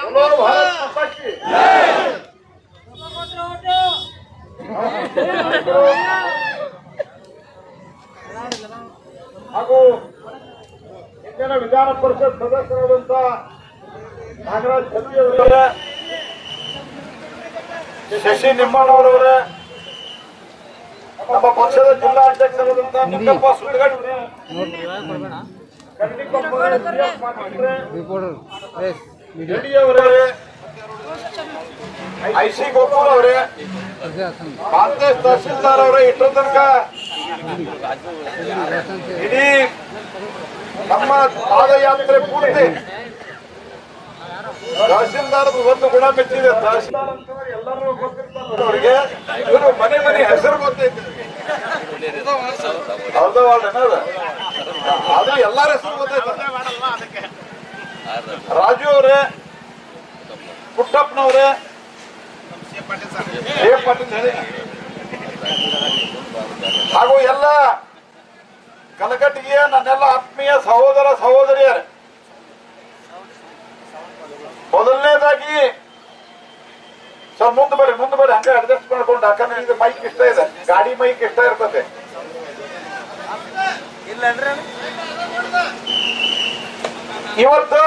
ಹಾಗೂ ಇಂದಿನ ವಿಧಾನ ಪರಿಷತ್ ಸದಸ್ಯರಾದಂತ ನಾಗರಾಜ್ ಚಂದ್ರಿ ಅವರೇ, ಶಶಿ ನಿಮ್ಮಣ್ಣವರವರೇ, ನಮ್ಮ ಪಕ್ಷದ ಜಿಲ್ಲಾಧ್ಯಕ್ಷರಾದಂತಹ ನಿಂಗಪ್ಪ ಸುಳ್ಗಡ್ಡೆ, ಐಸಿ ಗೋಪಾಲ್ ಅವರೇ, ಕಾಂಗ್ರೆಸ್ ತಹಸೀಲ್ದಾರ್ ಅವರೇ, ಇಷ್ಟೋ ತನಕ ಇಡೀ ನಮ್ಮ ಪಾದಯಾತ್ರೆ ಪೂರ್ತಿ ತಹಸೀಲ್ದಾರ್ ಒಂದು ಗುಣ ಮೆಚ್ಚಿದೆ. ತಹಸೀಲ್ದಾರ್ ಅಂತಂದ್ರೆ ಎಲ್ಲರೂ ಗೊತ್ತಿರ್ತಾರೆ ಅವರಿಗೆ, ಇವರು ಮನೆ ಮನೆ ಹೆಸರು ಗೊತ್ತೈತೆ, ಆದ್ರೆ ಎಲ್ಲರ ಹೆಸರು ಗೊತ್ತೈತೆ. ರಾಜು ಅವರೇ, ಪುಟ್ಟಪ್ಪನವರೇ, ಪಾಟೀಲ್ ಹಾಗೂ ಎಲ್ಲ ಕಲಕಟ್ಟಿಗೆಯ ನನ್ನೆಲ್ಲ ಆತ್ಮೀಯ ಸಹೋದರ ಸಹೋದರಿಯರೇ, ಮೊದಲನೇದಾಗಿ ಸರ್ ಮುಂದೆ ಬರ್ರಿ ಹಂಗೆ ಅಡ್ಜಸ್ಟ್ ಮಾಡ್ಕೊಂಡು, ಯಾಕಂದ್ರೆ ಇದು ಮೈಕ್ ಇಷ್ಟ ಇದೆ, ಗಾಡಿ ಮೈಕ್ ಇಷ್ಟ ಇರ್ತದೆ. ಇವತ್ತು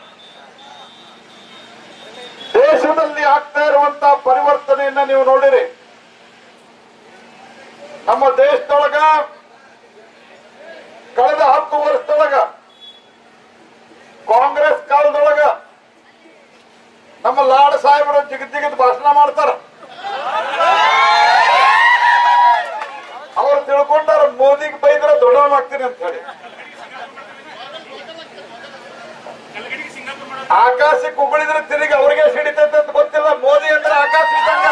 ದೇಶದಲ್ಲಿ ಆಗ್ತಾ ಇರುವಂತ ಪರಿವರ್ತನೆಯನ್ನ ನೀವು ನೋಡಿರಿ. ನಮ್ಮ ದೇಶದೊಳಗ ಕಳೆದ 10 ವರ್ಷದೊಳಗ ಕಾಂಗ್ರೆಸ್ ಕಾಲದೊಳಗ ನಮ್ಮ ಲಾಡ್ ಸಾಹೇಬರು ಜಿಗದ್ ಭಾಷಣ ಮಾಡ್ತಾರ. ಅವ್ರು ತಿಳ್ಕೊಂಡಾರ ಮೋದಿಗೆ ಬೈದ್ರೆ ದೊಡ್ಡವನಾಗ್ತೀನಿ ಅಂತ ಹೇಳಿ. ಆಕಾಶಕ್ಕೆ ಉಗುಳಿದ್ರೆ ತಿರುಗಿ ಅವ್ರಿಗೆ ಸಿಡಿತೈತೆ ಅಂತ ಗೊತ್ತಿಲ್ಲ. ಮೋದಿ ಅಂದ್ರೆ ಆಕಾಶ ಇದ್ದಂಗ.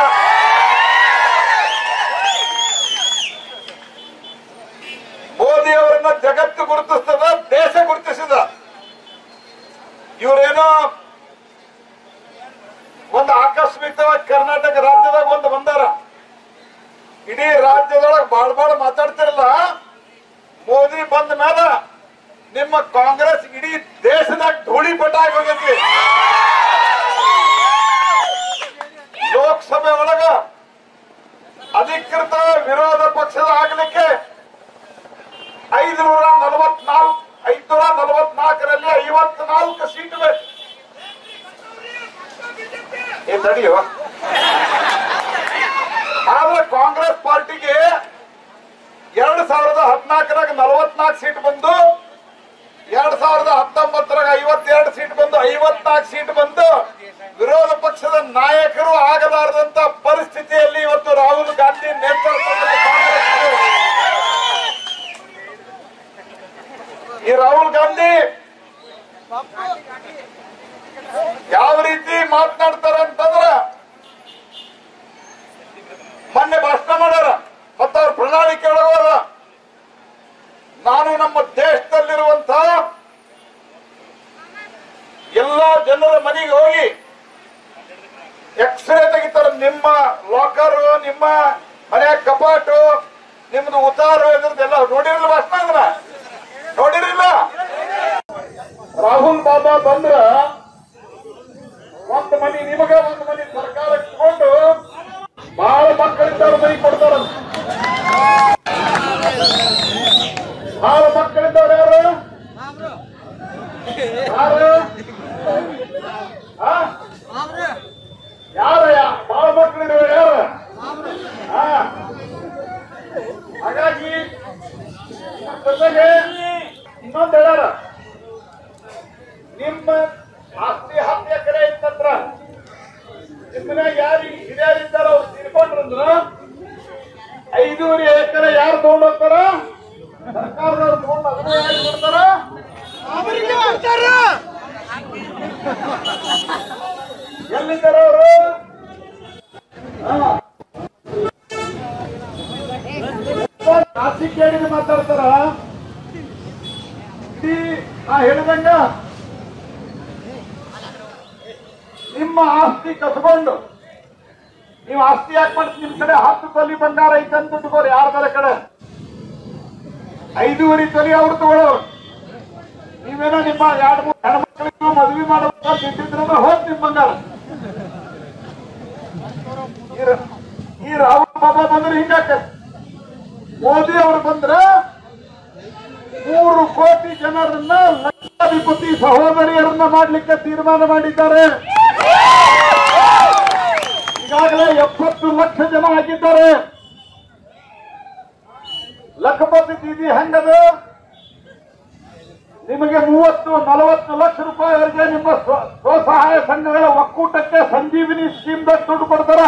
ಮೋದಿ ಅವರನ್ನ ಜಗತ್ತು ಗುರುತಿಸ್ತದ, ದೇಶ ಗುರುತಿಸಿದ. ಇವರೇನೋ ಒಂದು ಆಕಸ್ಮಿಕವಾಗಿ ಕರ್ನಾಟಕ ರಾಜ್ಯದಾಗ ಒಂದು ಬಂದಾರ. ಇಡೀ ರಾಜ್ಯದೊಳಗೆ ಬಾಳ್ ಮಾತಾಡ್ತಿರಲ್ಲ. ಮೋದಿ ಬಂದ ಮೇಲೆ ನಿಮ್ಮ ಕಾಂಗ್ರೆಸ್ ಇಡೀ ದೇಶದಾಗ ಧೂಳಿಪಟ ಆಗಿ ಹೋಗೈತಿ. ಲೋಕಸಭೆ ಒಳಗ ಅಧಿಕೃತ ವಿರೋಧ ಪಕ್ಷದ ಆಗ್ಲಿಕ್ಕೆ 544ರಲ್ಲಿ 54 ಸೀಟ್ ಬೇಕು. ನಡೆಯುವ ಆದ್ರೆ ಕಾಂಗ್ರೆಸ್ ಪಾರ್ಟಿಗೆ 2014ರಾಗ 44 ಸೀಟ್ ಬಂದು, 2019ರಾಗ 52 ಸೀಟ್ ಬಂದು, 54 ಸೀಟ್ ಬಂದು ವಿರೋಧ ಪಕ್ಷದ ನಾಯಕರು ಆಗಲಾರದಂತ ಪರಿಸ್ಥಿತಿಯಲ್ಲಿ ಇವತ್ತು ರಾಹುಲ್ ಗಾಂಧಿ ನೇತೃತ್ವದ ಕಾಂಗ್ರೆಸ್, ಈ ರಾಹುಲ್ ಗಾಂಧಿ ಯಾವ ರೀತಿ ಮಾತನಾಡ್ತಾರ ಅಂತಂದ್ರ, ಮೊನ್ನೆ ಭಾಷಣ ಮಾಡ್ಯಾರ ಮತ್ತ ಅವ್ರ ಪ್ರಣಾಳಿಕೆ ಒಳಗೋದ, ನಾನು ನಮ್ಮ ದೇಶದಲ್ಲಿರುವಂತ ಎಲ್ಲಾ ಜನರ ಮನೆಗೆ ಹೋಗಿ ಎಕ್ಸ್ರೇ ತೆಗಿತಾರ. ನಿಮ್ಮ ಲಾಕರು, ನಿಮ್ಮ ಮನೆಯ ಕಪಾಟು, ನಿಮ್ದು ಉತ್ತಾರ ಇದ್ರದ್ದೆಲ್ಲ ನೋಡಿರಲಿಲ್ಲ. ಭಾಷಣ ಅಂದ್ರ ನೋಡಿರಿಲ್ಲ. ರಾಹುಲ್ ಬಾಬಾ ಬಂದ್ರ ಒಂದು ಮನಿ ನಿಮಗ, ಒಂದು ಮನಿ ಸರ್ಕಾರ ಇಟ್ಕೊಂಡು ಬಹಳ ಮಕ್ಕಳಿದ್ದವ್ರು ಮನಿ ಕೊಡ್ತಾರ. ಬಹಳ ಮಕ್ಕಳಿದ್ದವ್ರು ಯಾರು ಬಹಳ ಮಕ್ಕಳಿದ್ದವ್ರು ಯಾರು? ಹಾಗಾಗಿ ಜೊತೆಗೆ ಇನ್ನೊಂದು ಹೇಳ್ಯಾರ, ನಿಮ್ಮ ಆಸ್ತಿ 10 ಎಕರೆ ಇತ್ತಂದ್ರ ಇದನ್ನ ಯಾರು ಹಿರಿಯರಿದ್ದಾರ ಅವ್ರು ತಿಳ್ಕೊಂಡ್ರಂದ್ರ 5.5 ಎಕರೆ ಯಾರು ತಗೊಂಡ್ ಹೋಗ್ತಾರ? ಸರ್ಕಾರದವ್ರು ತಗೊಂಡು ಅದನ್ನ ಯಾರು ಕೊಡ್ತಾರ? ಅವರಿಗೆ ಕೊಡ್ತಾರ. ಎಲ್ಲಿದ್ದಾರ ಅವರು? ರಾಜಕೀಯ ಮಾತಾಡ್ತಾರ. ಹೇಳಿದಂಗ ನಿಮ್ಮ ಆಸ್ತಿ ಕಸ್ಕೊಂಡು ನೀವು ಆಸ್ತಿ ಯಾಕೆ ಮಾಡ್ತೀವಿ? ನಿಮ್ ಕಡೆ 10 ತೊಲಿ ಬಂಗಾರ ಐತೆ ಅಂತ ತಗೋರಿ, ಯಾರ್ದಾರ ಕಡೆ 5.5 ತೊಲಿ ಅವ್ರು ತಗೊಳ್ಳೋರು. ನೀವೇನೋ ನಿಮ್ಮ 2-3 ಹೆಣ್ಮಕ್ಳಿಗೂ ಮದ್ವಿ ಮಾಡ್ಬೇಕಂತ ಇಟ್ಟಿದ್ರಂದ್ರೆ ಹೋದ್ ನಿಮ್ ಬಂಗಾರ. ಈ ರಾಹುಲ್ ಬಾಬಾ ಬಂದ್ರೆ ಹಿಂಗಾಕ, ಮೋದಿ ಅವರು ಬಂದ್ರ 3 ಕೋಟಿ ಜನರನ್ನ ಲಕ್ಷಾಧಿಪತಿ ಸಹೋದರಿಯರನ್ನ ಮಾಡ್ಲಿಕ್ಕೆ ತೀರ್ಮಾನ ಮಾಡಿದ್ದಾರೆ. ಈಗಾಗಲೇ 70 ಲಕ್ಷ ಜನ ಆಗಿದ್ದಾರೆ. ಲಖಪತಿ ದೀದಿ ಹೆಂಗದ, ನಿಮಗೆ 30-40 ಲಕ್ಷ ರೂಪಾಯಿವರೆಗೆ ನಿಮ್ಮ ಸ್ವಸಹಾಯ ಸಂಘಗಳ ಒಕ್ಕೂಟಕ್ಕೆ ಸಂಜೀವಿನಿ ಸ್ಕೀಮ್ದಾಗ ದುಡ್ಡು ಕೊಡ್ತಾರ.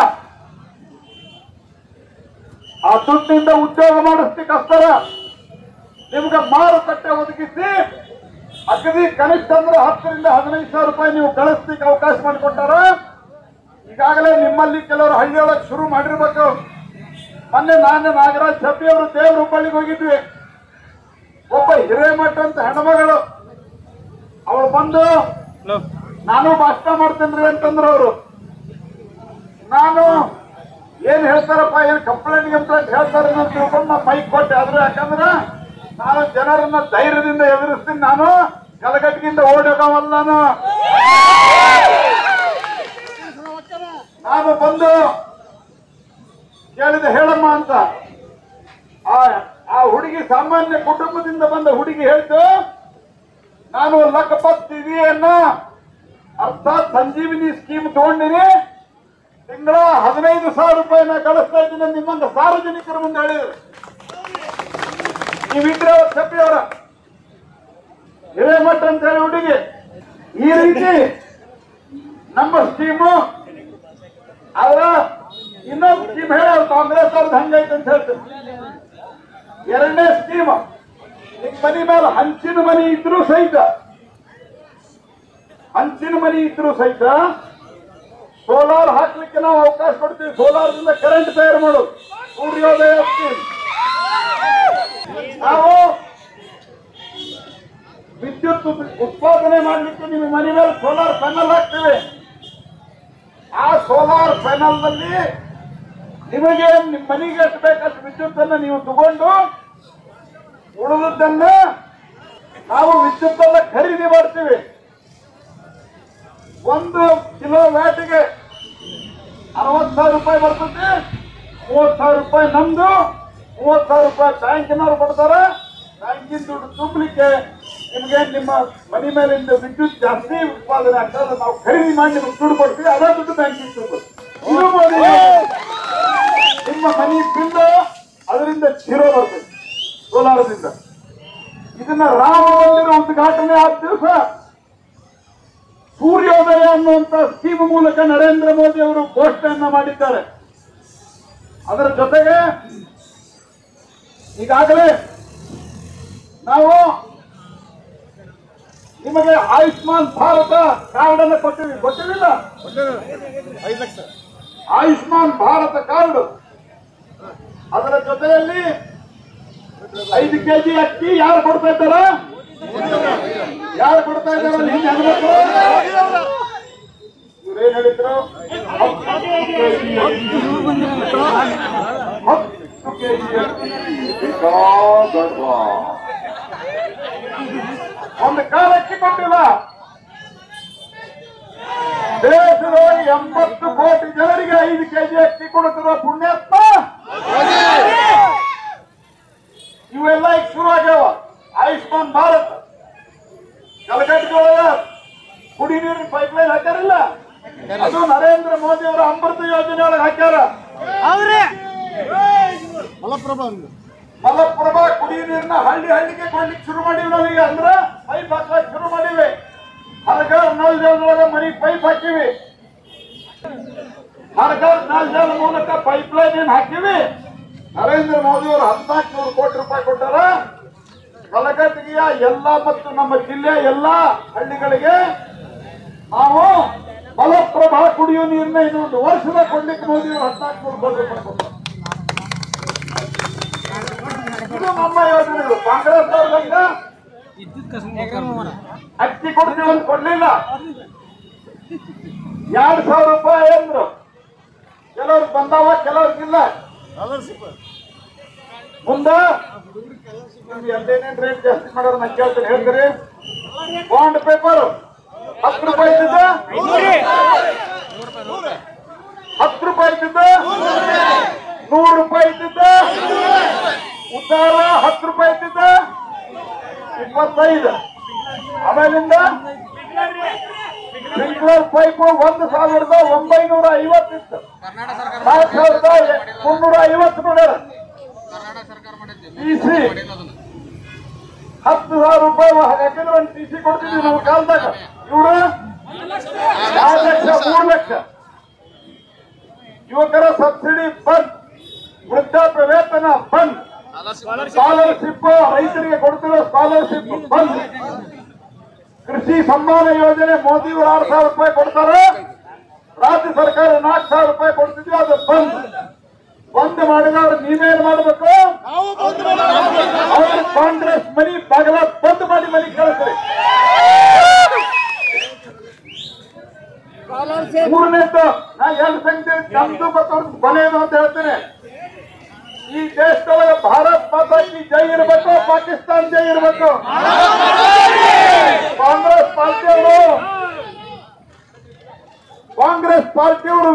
ಆ ದುಡ್ಡಿನಿಂದ ಉದ್ಯೋಗ ಮಾಡಿಸ್ಲಿಕ್ಕೆ ಹಸ್ತಾರ. ನಿಮ್ಗೆ ಮಾರುಕಟ್ಟೆ ಒದಗಿಸಿ ಅಗದಿ ಕನಿಷ್ಠ ಅಂದ್ರೆ 10ರಿಂದ 15 ಸಾವಿರ ರೂಪಾಯಿ ನೀವು ಗಳಿಸ್ಲಿಕ್ಕೆ ಅವಕಾಶ ಮಾಡಿಕೊಟ್ಟಾರ. ಈಗಾಗಲೇ ನಿಮ್ಮಲ್ಲಿ ಕೆಲವರು ಹಳ್ಳಿಯೊಳಗೆ ಶುರು ಮಾಡಿರ್ಬೇಕು. ಮೊನ್ನೆ ನಾನು ನಾಗರಾಜ್ ಶೆಟ್ಟಿ ಅವರು ದೇವ್ರ ಹುಬ್ಬಳ್ಳಿಗೆ ಹೋಗಿದ್ವಿ. ಒಬ್ಬ ಹಿರೇಮಠ ಅಂತ ಹೆಣ್ಮಗಳು ಅವಳು ಬಂದು ನಾನು ಭಾಷಣ ಮಾಡ್ತೇನ್ರಿ ಅಂತಂದ್ರು. ಅವರು ನಾನು ಏನ್ ಹೇಳ್ತಾರಪ್ಪ, ಏನ್ ಕಂಪ್ಲೇಂಟ್ ಹೇಳ್ತಾರೆ ಅಂತ ತಿಳ್ಕೊಂಡು ನಾ ಮೈಕ್ ಕೊಟ್ಟೆ. ಆದ್ರೆ ಯಾಕಂದ್ರೆ ನಾನು ಜನರನ್ನ ಧೈರ್ಯದಿಂದ ಎದುರಿಸ್ತೀನಿ. ನಾನು ಗಲಗಟ್ಟಿಗಿಂತ ಓಡೋಗವಲ್ಲ. ನಾನು ಬಂದು ಕೇಳಿದೆ ಹೇಳಮ್ಮ ಅಂತ. ಆ ಹುಡುಗಿ ಸಾಮಾನ್ಯ ಕುಟುಂಬದಿಂದ ಬಂದ ಹುಡುಗಿ ಹೇಳ್ತು, ನಾನು ಲಖಪತ್ ದೀದಿಯನ್ನ ಅರ್ಥಾತ್ ಸಂಜೀವಿನಿ ಸ್ಕೀಮ್ ತಗೊಂಡಿನಿ, ತಿಂಗಳ 15,000 ರೂಪಾಯಿನ ಗಳಿಸ್ತಾ ಇದ್ದೀನಿ ನಿಮ್ಮಂತ ಸಾರ್ವಜನಿಕರ ಮುಂದೆ ಹೇಳಿದ್ರು. ನೀವಿದ್ರೆ ಶೆಟ್ಟಿ ಅವರ ಹಿರೇಮಠ ಅಂತ ಹೇಳಿ ಹುಡುಗಿ ಈ ರೀತಿ ನಮ್ಮ ಸ್ಕೀಮು. ಆದ್ರ ಇನ್ನೊಂದು ಸ್ಕೀಮ್ ಹೇಳ ಕಾಂಗ್ರೆಸ್ ಅವ್ರದ್ದು ಹಂಗೈತೆ ಅಂತ ಹೇಳ್ತಾರೆ. 2ನೇ ಸ್ಕೀಮ್, ನಿಮ್ ಮನಿ ಮೇಲೆ ಹಂಚಿನ ಮನಿ ಇದ್ರೂ ಸಹಿತ ಸೋಲಾರ್ ಹಾಕ್ಲಿಕ್ಕೆ ನಾವು ಅವಕಾಶ ಕೊಡ್ತೀವಿ. ಸೋಲಾರ್ದಿಂದ ಕರೆಂಟ್ ತಯಾರು ಮಾಡೋದು ಸೂರ್ಯೋದಯ ಸ್ಕೀಮ್. ನಾವು ವಿದ್ಯುತ್ ಉತ್ಪಾದನೆ ಮಾಡ್ಲಿಕ್ಕೆ ನಿಮ್ಮ ಮನೆ ಮೇಲೆ ಸೋಲಾರ್ ಪ್ಯಾನಲ್ ಹಾಕ್ತೇವೆ. ಆ ಸೋಲಾರ್ ಪ್ಯಾನಲ್ ನಲ್ಲಿ ನಿಮಗೆ ನಿಮ್ಮ ಮನೆಗೆ ಎಷ್ಟು ಬೇಕಷ್ಟು ವಿದ್ಯುತ್ ಅನ್ನು ನೀವು ತಗೊಂಡು ಉಳಿದದ್ದನ್ನ ನಾವು ವಿದ್ಯುತ್ ಅನ್ನ ಖರೀದಿ ಮಾಡ್ತೀವಿ. 1 ಕಿಲೋ ವ್ಯಾಟಿಗೆ 60,000 ರೂಪಾಯಿ ಬರ್ತದೆ. 30,000 ರೂಪಾಯಿ ನಮ್ದು, 30,000 ರೂಪಾಯಿ ಬ್ಯಾಂಕಿನವ್ರು ಕೊಡ್ತಾರೆ. ಬ್ಯಾಂಕಿನ ದುಡ್ಡು ತುಂಬಲಿಕ್ಕೆ ನಿಮ್ಗೆ ನಿಮ್ಮ ಮನೆ ಮೇಲಿಂದ ವಿದ್ಯುತ್ ಜಾಸ್ತಿ ಉತ್ಪಾದನೆ ಆಗ್ತದೆ, ನಾವು ಖರೀದಿ ಮಾಡಿ ನಿಮ್ಗೆ ದುಡ್ಡು ಕೊಡ್ತೀವಿ. ಅದೇ ದುಡ್ಡು ಬ್ಯಾಂಕಿಗೆ ತುಂಬ ನಿಮ್ಮ ಮನಿ ಬಿಲ್ ಅದರಿಂದ ಜೀರೋ ಬರ್ತದೆ ಸೋಲಾರದಿಂದ. ಇದನ್ನ ರಾಮ ಮಂದಿರ ಉದ್ಘಾಟನೆ ಆದ ದಿವಸ ಸೂರ್ಯೋದಯ ಅನ್ನುವಂತ ಸ್ಕೀಮ್ ಮೂಲಕ ನರೇಂದ್ರ ಮೋದಿ ಅವರು ಘೋಷಣೆಯನ್ನ ಮಾಡಿದ್ದಾರೆ. ಅದರ ಜೊತೆಗೆ ಈಗಾಗಲೇ ನಾವು ನಿಮಗೆ ಆಯುಷ್ಮಾನ್ ಭಾರತ ಕಾರ್ಡ್ ಅನ್ನು ಕೊಟ್ಟಿರಲಿಲ್ಲ. 5 ಲಕ್ಷ ಆಯುಷ್ಮಾನ್ ಭಾರತ ಕಾರ್ಡ್. ಅದರ ಜೊತೆಯಲ್ಲಿ 5 kg ಅಕ್ಕಿ ಯಾರು ಕೊಡ್ತಾ ಇದ್ದಾರ? ಇವ್ರೇನ್ ಹೇಳಿದ್ರು? 10 kg ಒಂದು ಕಾಲ ಅಕ್ಕಿ ಕೊಟ್ಟಿಲ್ಲ. ದೇಶದ 80 ಕೋಟಿ ಜನರಿಗೆ 5 kg ಅಕ್ಕಿ ಕೊಡುತ್ತಿರುವ ಪುಣ್ಯಾತ್ಮ ಇವೆಲ್ಲ ಈಗ ಶುರು ಆಗ್ಯಾವ. ಆಯುಷ್ಮಾನ್ ಭಾರತ್ ಕಲಕಟ್ಟಿಗೆ ಕುಡಿ ನೀರಿನ ಪೈಪ್ಲೈನ್ ಹಾಕ್ಯಾರಿಲ್ಲ, ಅದು ನರೇಂದ್ರ ಮೋದಿ ಅವರ ಅಮೃತ ಯೋಜನೆ ಒಳಗೆ ಹಾಕ್ಯಾರ. ಮಲಪ್ರಭಾ ಕುಡಿ ನೀರಿನ ಹಳ್ಳಿಗೆ ಕೊಡ್ಲಿಕ್ಕೆ ಶುರು ಮಾಡಿವಿ ನಾವೀಗ. ಅಂದ್ರ ಪೈಪ್ ಹಾಕ್ಲಿಕ್ಕೆ ಶುರು ಮಾಡಿವಿ. ಹರಗಾರ್ ನಲ್ ಜಲದೊಳಗೆ ಮನಿ ಪೈಪ್ ಹಾಕಿವಿ. ಹರಗಾರ್ ನಲ್ ಜಲ ಮೂಲಕ ಪೈಪ್ಲೈನ್ ಏನ್ ಹಾಕಿವಿ. ನರೇಂದ್ರ ಮೋದಿ ಅವರು 1400 ಕೋಟಿ ರೂಪಾಯಿ ಕೊಟ್ಟಾರ. ಕಲಕಟ್ಟಿಗೆಯ ಎಲ್ಲ ಮತ್ತು ನಮ್ಮ ಜಿಲ್ಲೆಯ ಎಲ್ಲ ಹಳ್ಳಿಗಳಿಗೆ ನಾವು ಮಲಪ್ರಭಾ ಕುಡಿಯುವ ನೀರನ್ನ ಇನ್ನೊಂದು ವರ್ಷದ ಕೊಡ್ಲಿಕ್ಕೆ ಮೋದಿ ಅವರು 1400 ಕೋಟಿ ರೂಪಾಯಿ ಕೊಟ್ಟಾರ. ಇದು ನಮ್ಮ ಯೋಜನೆಗಳು. ಕಾಂಗ್ರೆಸ್ ಅವ್ರಂಗ ಅಕ್ಕಿ ಕೊಡ್ತೀವಿ ಅಂತ ಕೊಡ್ಲಿಲ್ಲ. 2,000 ರೂಪಾಯಿ ಅಂದ್ರು. ಕೆಲವ್ರಿಗೆ ಬಂದಾವ, ಕೆಲವ್ರಿಗಿಲ್ಲ. ಮುಂದೆ ಎಂಟೇನೇನು ರೇಟ್ ಜಾಸ್ತಿ ಮಾಡೋರು ನಾನು ಕೇಳ್ತೀನಿ. ಹೇಳ್ತೀರಿ ಬಾಂಡ್ ಪೇಪರ್ 10 ರೂಪಾಯಿ ಇದ್ದಿದ್ದ 10 ರೂಪಾಯಿ ಇದ್ದಿದ್ದ 100 ರೂಪಾಯಿ ಇದ್ದಿದ್ದ ಉದ್ದಾರ 10 ರೂಪಾಯಿ ಇದ್ದಿದ್ದ 25. ಆಮೇಲಿಂದ ಸ್ಪ್ರಿಂಕ್ಲರ್ ಪೈಪು 1950 ಇತ್ತು, 4350 ನೋಡ್ಯಾರ. ಟಿಸಿ 10,000 ರೂಪಾಯಿ ಹಾಕಿದ್ರೆ ಒಂದು ಟಿಸಿ ಕೊಡ್ತಿದ್ವಿ ನಾವು ಕಾಲದಾಗ. ಇವರು 4 ಲಕ್ಷ 3 ಲಕ್ಷ. ಯುವಕರ ಸಬ್ಸಿಡಿ ಬಂದ್, ವೃದ್ಧಾಪ್ಯ ವೇತನ ಬಂದ್, ಸ್ಕಾಲರ್ಶಿಪ್ ರೈತರಿಗೆ ಕೊಡ್ತಿರೋ ಸ್ಕಾಲರ್ಶಿಪ್ ಬಂದ್, ಕೃಷಿ ಸಮ್ಮಾನ ಯೋಜನೆ ಮೋದಿಯವರು 6,000 ರೂಪಾಯಿ ಕೊಡ್ತಾರೆ, ರಾಜ್ಯ ಸರ್ಕಾರ 4,000 ರೂಪಾಯಿ ಕೊಡ್ತಿದ್ವಿ, ಅದು ಬಂದ್ ಮಾಡಿದವ್ರು ನೀವೇನ್ ಮಾಡ್ಬೇಕು? ಅವ್ರು ಕಾಂಗ್ರೆಸ್ ಮನಿ ಬಾಗಲ ಬಂದ್ ಮಾಡಿ ಮನಿ ಕಳಿಸ್ರಿ. ಮೂರನೇದ್ದು ನಾ ಎರಡು ಸಂಖ್ಯೆ ನಮ್ದು ಗೊತ್ತವ್ರಿಗೆ ಕೊನೆಯದು ಅಂತ ಹೇಳ್ತೇನೆ. ಈ ದೇಶದೊಳಗೆ ಭಾರತ್ ಮಾತಾ ಕಿ ಜೈ ಇರಬೇಕು, ಪಾಕಿಸ್ತಾನ್ ಜೈ ಇರಬೇಕು. ಕಾಂಗ್ರೆಸ್ ಪಾರ್ಟಿಯವರು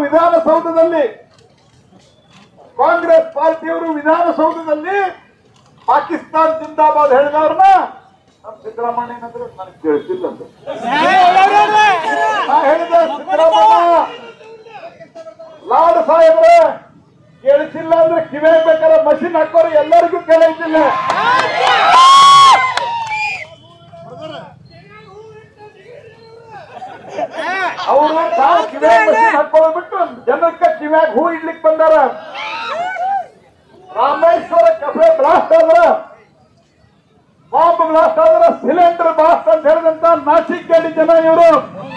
ವಿಧಾನಸೌಧದಲ್ಲಿ ಪಾಕಿಸ್ತಾನ್ ಜಿಂದಾಬಾದ್ ಹೇಳಿದವ್ರನ್ನ ನಮ್ಮ ಸಿದ್ದರಾಮಯ್ಯ ಏನಂದ್ರೆ ನನಗೆ ಕೇಳಿಸಿಲ್ಲ ಅಂತ ನಾ ಹೇಳಿದೆ. ಸಿದ್ದರಾಮಯ್ಯ ಲಾಡ್ ಸಾಹೇಬ್ರೆ ಕೇಳಿಸಿಲ್ಲ ಅಂದ್ರೆ ಕಿವಿಯಾಗ ಬೇಕಾದ್ರೆ ಮಷಿನ್ ಹಾಕೋರು ಎಲ್ಲರಿಗೂ ಕೇಳಿಸಿಲ್ಲ. ಅವರು ತಾವು ಕಿವಿಯಾಗ ಮಷಿನ್ ಹಾಕೊಳ್ಳೋದ್ಬಿಟ್ಟು ಜನಕ್ಕೆ ಕಿವಿಯಾಗ ಹೂ ಇಡ್ಲಿಕ್ಕೆ ಬಂದಾರ. ರಾಮೇಶ್ವರ ಕೆಫೆ ಬ್ಲಾಸ್ಟ್ ಆದ್ರ, ಬಾಂಬ್ ಬ್ಲಾಸ್ಟ್ ಆದ್ರ ಸಿಲಿಂಡರ್ ಬ್ಲಾಸ್ಟ್ ಅಂತ ಹೇಳಿದಂತ ನಾಸಿಕ್ ಕೇಳಿ ಜನ ಇವರು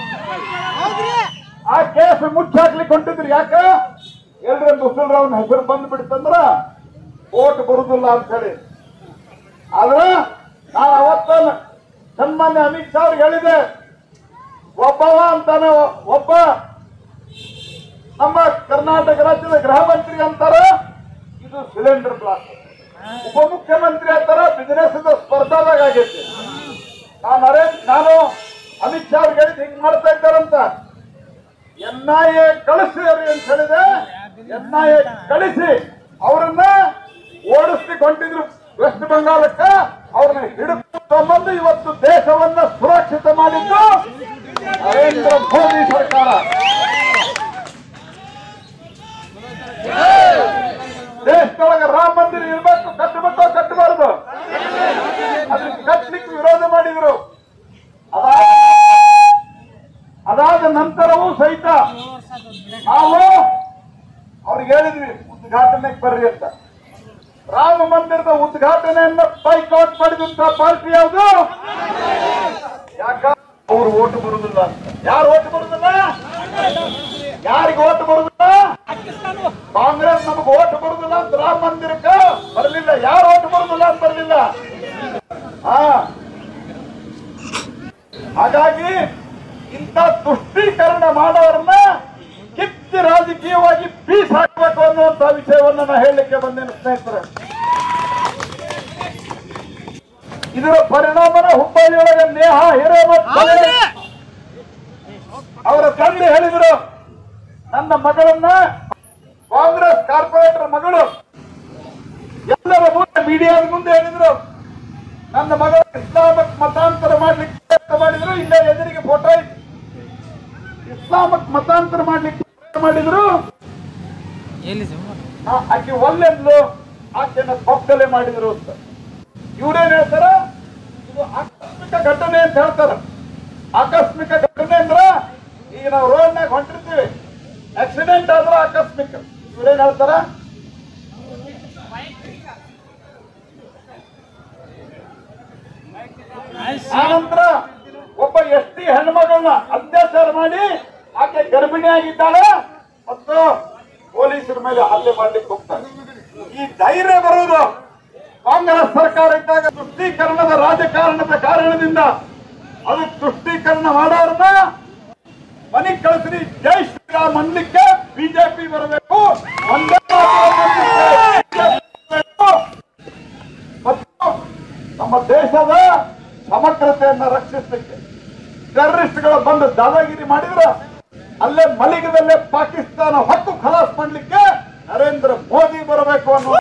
ಆ ಕೇಸ್ ಮುಚ್ಚಾಕ್ಲಿಕ್ಕೆ ಹೊಂಟಿದ್ರು. ಯಾಕ ಹೇಳ್ರೆ ಮುಸಲ್ರಾವ್ನ ಹೆಸರು ಬಂದ್ಬಿಡ್ತಂದ್ರ ಓಟ್ ಬರುದಿಲ್ಲ ಅಂತ ಹೇಳಿ. ಆದ್ರೆ ನಾನು ಅವತ್ತ ಸನ್ಮಾನ್ಯ ಅಮಿತ್ ಶಾ ಅವ್ರಿಗೆ ಹೇಳಿದೆ, ಒಬ್ಬವ ಅಂತಾನೆ ಒಬ್ಬ ನಮ್ಮ ಕರ್ನಾಟಕ ರಾಜ್ಯದ ಗೃಹ ಮಂತ್ರಿ ಅಂತಾರ ಇದು ಸಿಲಿಂಡರ್ ಬ್ಲಾಸ್ಟ್, ಉಪಮುಖ್ಯಮಂತ್ರಿ ಅಂತಾರ ಬಿಸಿನೆಸ್ ಸ್ಪರ್ಧಾದಾಗ ಆಗೈತಿ. ನಾನು ಅಮಿತ್ ಶಾ ಅವ್ರಿಗೆ ಹೇಳಿದ್ ಹಿಂಗ್ ಮಾಡ್ತಾ ಇದ್ದಾರಂತ. NIA ಕಳಿಸಿ ಅವ್ರಿಗೆ ಅಂತ ಹೇಳಿದೆ. NIA ಕಳಿಸಿ ಅವರನ್ನ ಓಡಿಸ್ಲಿಕ್ಕೆ ಹೊಂಟಿದ್ರು ವೆಸ್ಟ್ ಬೆಂಗಾಲಕ್ಕ. ಅವ್ರನ್ನ ಹಿಡಿದುಕೊಂಡ್ಬಂದು ಇವತ್ತು ದೇಶವನ್ನ ಸುರಕ್ಷಿತ ಮಾಡಿದ್ದು ನರೇಂದ್ರ ಮೋದಿ ಸರ್ಕಾರ. ದೇಶದೊಳಗೆ ರಾಮ ಮಂದಿರ ಇರ್ಬೇಕು, ಕಟ್ಟಬೇಕು, ಕಟ್ಟಬಾರದು, ಅದನ್ನ ಕಟ್ಟಲಿಕ್ಕೆ ವಿರೋಧ ಮಾಡಿದ್ರು. ಅದಾದ ನಂತರವೂ ಸಹಿತ ನಾವು ಅವ್ರಿಗೆ ಹೇಳಿದ್ವಿ ಉದ್ಘಾಟನೆಗೆ ಬರ್ರಿ ಅಂತ. ರಾಮ ಮಂದಿರದ ಉದ್ಘಾಟನೆಯನ್ನ ಬೈಕಾಟ್ ಮಾಡಿದಂತ ಪಾರ್ಟಿ ಯಾವುದು? ಯಾಕ ಅವ್ರು ಓಟು ಬರುದಿಲ್ಲ ಅಂತ. ಯಾರು ಓಟು ಬರುದಿಲ್ಲ? ಯಾರಿಗೆ ಓಟು ಬರುದಿಲ್ಲ? ಕಾಂಗ್ರೆಸ್ ನಮಗೆ ಓಟು ಬರುದಿಲ್ಲ ಅಂತ ರಾಮ ಮಂದಿರಕ್ಕೆ ಬರಲಿಲ್ಲ. ಯಾರು ಓಟು ಬರುದಿಲ್ಲ ಅಂತ ಬರಲಿಲ್ಲ. ಹಾಗಾಗಿ ಇಂಥ ತುಷ್ಟೀಕರಣ ಮಾಡೋರನ್ನ ಕಿತ್ತಿ ರಾಜಕೀಯವಾಗಿ ಪೀಸ್ ಹಾಕಬೇಕು ಅನ್ನುವಂತ ವಿಷಯವನ್ನ ನಾನು ಹೇಳಲಿಕ್ಕೆ ಬಂದೇನೆ ಸ್ನೇಹಿತರೆ. ಇದರ ಪರಿಣಾಮನ ಹುಬ್ಬಳ್ಳಿಯೊಳಗೆ ನೇಹಾ ಹಿರೇಮಠ್ ಅವರ ತಂದೆ ಹೇಳಿದ್ರು, ನನ್ನ ಮಗಳನ್ನ ಕಾಂಗ್ರೆಸ್ ಕಾರ್ಪೊರೇಟರ್ ಮಗಳು ಎಲ್ಲರ ಮುಂದೆ ಮೀಡಿಯಾದ ಮುಂದೆ ಹೇಳಿದ್ರು, ನನ್ನ ಮಗಳ ಇಸ್ಲಾಮಕ್ ಮತಾಂತರ ಮಾಡ್ಲಿಕ್ಕೆ ಪ್ರಯತ್ನ ಮಾಡಿದ್ರು. ಇಲ್ಲೇ ಎದುರಿಗೆ ಫೋಟೋ ಇತ್ತು. ಇಸ್ಲಾಮಕ್ ಮತಾಂತರ ಮಾಡ್ಲಿಕ್ಕೆ ಪ್ರಯತ್ನ ಮಾಡಿದ್ರು. ಆಕೆ ಒಲ್ಲೆಂದ್ಲು, ಆಕೆನ ಪಕ್ಕದಲ್ಲೇ ಮಾಡಿದ್ರು ಅಂತ. ಇವ್ರೇನ್ ಹೇಳ್ತಾರ? ಇದು ಆಕಸ್ಮಿಕ ಘಟನೆ ಅಂತ ಹೇಳ್ತಾರ. ಆಕಸ್ಮಿಕ ಘಟನೆ ಅಂದ್ರ ಈಗ ನಾವು ರೋಡ್ನಾಗ ಹೊಂಟಿರ್ತೀವಿ, ಆಕ್ಸಿಡೆಂಟ್ ಆದ್ರೆ ಆಕಸ್ಮಿಕ. ಇವ್ರೇನ್ ಹೇಳ್ತಾರ? ಆನಂತರ ಒಬ್ಬ ST ಹೆಣ್ಮಗಳನ್ನ ಅತ್ಯಾಚಾರ ಮಾಡಿ ಆಕೆ ಗರ್ಭಿಣಿಯಾಗಿದ್ದಾಳೆ ಮತ್ತು ಪೊಲೀಸರ ಮೇಲೆ ಹಲ್ಲೆ ಮಾಡ್ಲಿಕ್ಕೆ ಹೋಗ್ತಾರೆ. ಈ ಧೈರ್ಯ ಬರುವುದು ಕಾಂಗ್ರೆಸ್ ಸರ್ಕಾರ ಇದ್ದಾಗ ತುಷ್ಟೀಕರಣದ ರಾಜಕಾರಣದ ಕಾರಣದಿಂದ. ಅದು ತುಷ್ಟೀಕರಣ ಮಾಡೋರನ್ನ ಮನೆಗೆ ಕಳಿಸ್ರಿ, ಜೈ ಶ್ರೀರಾಮ್ ಅನ್ಲಿಕ್ಕೆ ಬಿಜೆಪಿ ಬರಬೇಕು, ಒಂದೇ ಮತ್ತು ನಮ್ಮ ದೇಶದ ಸಮಗ್ರತೆಯನ್ನು ರಕ್ಷಿಸಲಿಕ್ಕೆ ಟೆರರಿಸ್ಟ್ಗಳು ಬಂದು ದಾದಾಗಿರಿ ಮಾಡಿದ್ರ ಅಲ್ಲೇ ಮಲಿಗದಲ್ಲೇ ಪಾಕಿಸ್ತಾನ ಹೊತ್ತು ಖಲಾಸ್ ಮಾಡ್ಲಿಕ್ಕೆ ನರೇಂದ್ರ ಮೋದಿ ಬರಬೇಕು ಅನ್ನೋ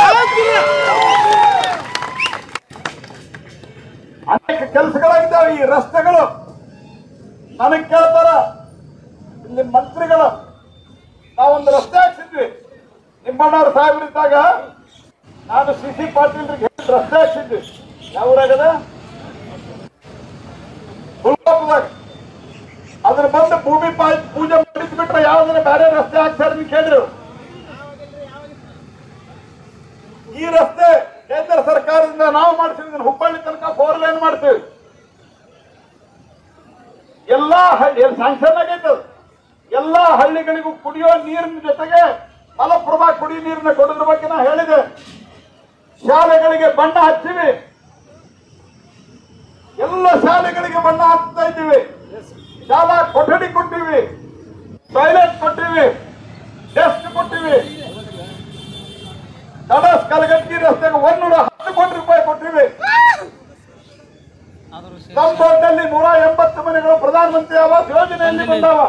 ಅನೇಕ ಕೆಲಸಗಳಾಗಿದ್ದಾವೆ. ಈ ರಸ್ತೆಗಳು ನನಗೆ ಕೇಳ್ತಾರ, ಇಲ್ಲಿ ಮಂತ್ರಿಗಳು ನಾವೊಂದು ರಸ್ತೆ ಹಾಕ್ಸಿದ್ವಿ ನಿಮ್ಮಣ್ಣವ್ರ ಸಾಹೇಬರಿದ್ದಾಗ, ನಾನು ಸಿ ಪಾಟೀಲ್ರಿಗೆ ರಸ್ತೆ ಹಾಕ್ಸಿದ್ವಿ. ಯಾವ್ರಾಗದ ಗುಲ್ಬರ್ಗದಾಗ. ಅದ್ರ ಬಂದು ಭೂಮಿ ಪೂಜೆ ಮಾಡಿಸ್ಬಿಟ್ರೆ ಯಾವ್ದಾರ ಬೇರೆ ರಸ್ತೆ ಹಾಕ್ಸಾರ ಕೇಳಿದ್ರು. ಈ ರಸ್ತೆ ಕೇಂದ್ರ ಸರ್ಕಾರದಿಂದ ನಾವು ಮಾಡ್ತೀವಿ, ಹುಬ್ಬಳ್ಳಿ ತನಕ 4 ಲೈನ್ ಮಾಡ್ತೀವಿ. ಎಲ್ಲಾ ಸ್ಯಾಂಕ್ಷನ್ ಆಗೈತೆ. ಎಲ್ಲಾ ಹಳ್ಳಿಗಳಿಗೂ ಕುಡಿಯೋ ನೀರಿನ ಜೊತೆಗೆ ಮಲಪ್ರಭಾ ಕುಡಿಯೋ ನೀರಿನ ಕೊಡೋದ್ರ ಬಗ್ಗೆ ನಾ ಹೇಳಿದೆ. ಶಾಲೆಗಳಿಗೆ ಬಣ್ಣ ಹಚ್ಚಿವಿ, ಎಲ್ಲ ಶಾಲೆಗಳಿಗೆ ಬಣ್ಣ ಹಚ್ತಾ ಇದ್ದೀವಿ. ಶಾಲಾ ಕೊಠಡಿ ಕೊಟ್ಟಿವಿ, ಟಾಯ್ಲೆಟ್ ಕೊಟ್ಟಿವಿ, ಡೆಸ್ಕ್ ಕೊಟ್ಟಿವಿ. ಕಡಸ್ ಕಲಗಟ್ಟಿ ರಸ್ತೆಗೆ 110 ಕೋಟಿ ರೂಪಾಯಿ ಕೊಟ್ಟಿವಿ. ಕಂಬೋಡ್ನಲ್ಲಿ 180 ಮನೆಗಳು ಪ್ರಧಾನಮಂತ್ರಿ ಆವಾಸ್ ಯೋಜನೆಯಲ್ಲಿ ಬಂದಾವ.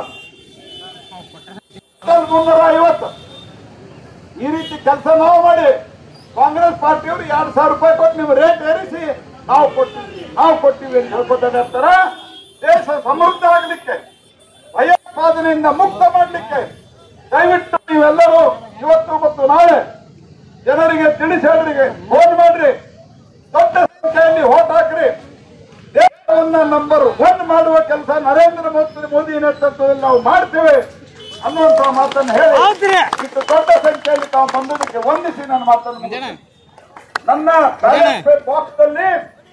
350 ಈ ರೀತಿ ಕೆಲಸ ನಾವು ಮಾಡಿ ಕಾಂಗ್ರೆಸ್ ಪಾರ್ಟಿಯವರು 2,000 ರೂಪಾಯಿ ಕೊಟ್ಟು ನೀವು ರೇಟ್ ಏರಿಸಿ ನಾವು ಕೊಟ್ಟಿವಿ ಅಂತ ಹೇಳ್ಕೊತಾ ಇರ್ತಾರ. ದೇಶ ಸಮೃದ್ಧ ಆಗಲಿಕ್ಕೆ, ಭಯೋತ್ಪಾದನೆಯಿಂದ ಮುಕ್ತ ಮಾಡಲಿಕ್ಕೆ ದಯವಿಟ್ಟು ನೀವೆಲ್ಲರೂ ಇವತ್ತು ಮತ್ತು ನಾಳೆ ಜನರಿಗೆ ತಿಳಿಸೋರಿಗೆ ಫೋನ್ ಮಾಡ್ರಿ, ದೊಡ್ಡ ಸಂಖ್ಯೆಯಲ್ಲಿ ವೋಟ್ ಹಾಕ್ರಿ. ದೇಶವನ್ನ ನಂಬರ್ 1 ಮಾಡುವ ಕೆಲಸ ನರೇಂದ್ರ ಮೋದಿ ನೇತೃತ್ವದಲ್ಲಿ ನಾವು ಮಾಡ್ತೇವೆ ಅನ್ನುವಂತ ಮಾತನ್ನು ಹೇಳಿ ಇಷ್ಟು ದೊಡ್ಡ ಸಂಖ್ಯೆಯಲ್ಲಿ ತಾವು ಬಂದದಕ್ಕೆ ವಂದಿಸಿ ನನ್ನ ಮಾತನ್ನು ನನ್ನ ಬಾಕ್ಸ್ ನಲ್ಲಿ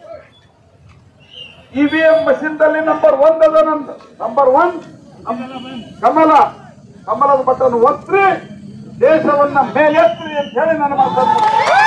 ಇವಿಎಂ ಮಷಿನ್ ದಲ್ಲಿ ನಂಬರ್ 1 ಅದ. ನಂದು ನಂಬರ್ 1 ಕಮಲದ ಬಟನ್ ಒತ್ತಿ ದೇಶವನ್ನ ಮೇಲೆತ್ತಿ ಅಂತ ಹೇಳಿ ನನ್ನ ಮಾತನ್ನು